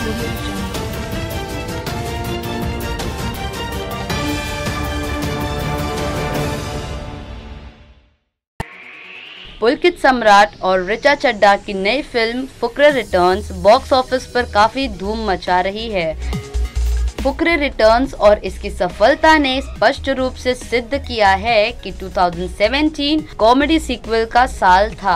पुलकित सम्राट और ऋचा चड्ढा की नई film Fukrey returns box office पर काफी धूम मचा रही है। फुकरे रिटर्न्स और इसकी सफलता ने स्पष्ट रूप से सिद्ध किया है कि 2017 कॉमेडी सीक्वल का साल था।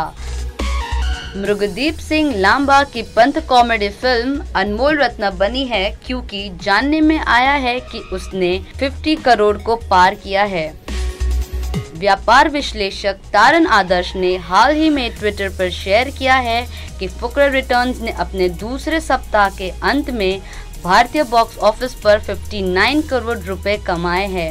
मृगदीप सिंह लांबा की पंथ कॉमेडी फिल्म अनमोल रत्न बनी है क्योंकि जानने में आया है कि उसने 50 करोड़ को पार किया है। व्यापार विश्लेषक तारन आदर्श ने हाल ही में ट्विटर पर शेयर किया है कि फुकरे रिटर्न्स ने अपने दूसरे सप्ताह के अंत में भारतीय बॉक्स ऑफिस पर 59 करोड़ रुपए कमाए हैं।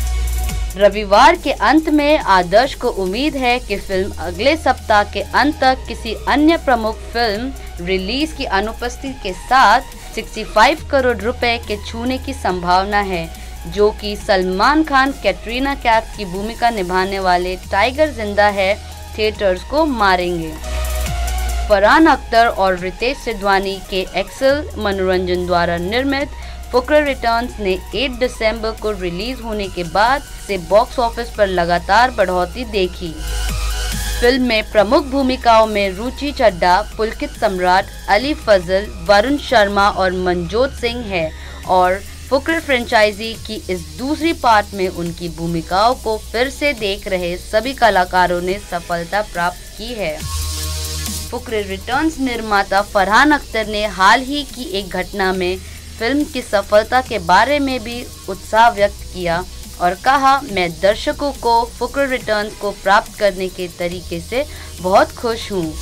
रविवार के अंत में आदर्श को उम्मीद है कि फिल्म अगले सप्ताह के अंत तक किसी अन्य प्रमुख फिल्म रिलीज की अनुपस्थिति के साथ 65 करोड़ रुपए के छूने की संभावना है, जो कि सलमान खान कैटरीना कैफ की भूमिका निभाने वाले टाइगर जिंदा है थिएटर्स को मारेंगे। फरहान अख्तर और रितेश सिद्धवानी के एक्सेल मनोरंजन द्वारा निर्मित फुकरे रिटर्न्स ने 8 दिसंबर को रिलीज होने के बाद से बॉक्स ऑफिस पर लगातार बढ़ोतरी देखी। फिल्म में प्रमुख भूमिकाओं में रुचि चड्ढा, पुलकित सम्राट, अली फजल, वरुण शर्मा और मनजोत सिंह है और फुकरे फ्रेंचाइजी की इस दूसरी पार्ट में उनकी भूमिकाओं को फिर से देख रहे सभी कलाकारों ने सफलता प्राप्त की है। फुकरे रिटर्न्स निर्माता फरहान अख्तर ने हाल ही की एक घटना में फिल्म की सफलता के बारे में भी उत्साह व्यक्त किया और कहा, मैं दर्शकों को फुकरे रिटर्न्स को प्राप्त करने के तरीके से बहुत खुश हूँ।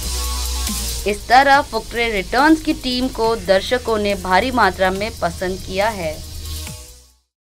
इस तरह फुकरे रिटर्न्स की टीम को दर्शकों ने भारी मात्रा में पसंद किया है।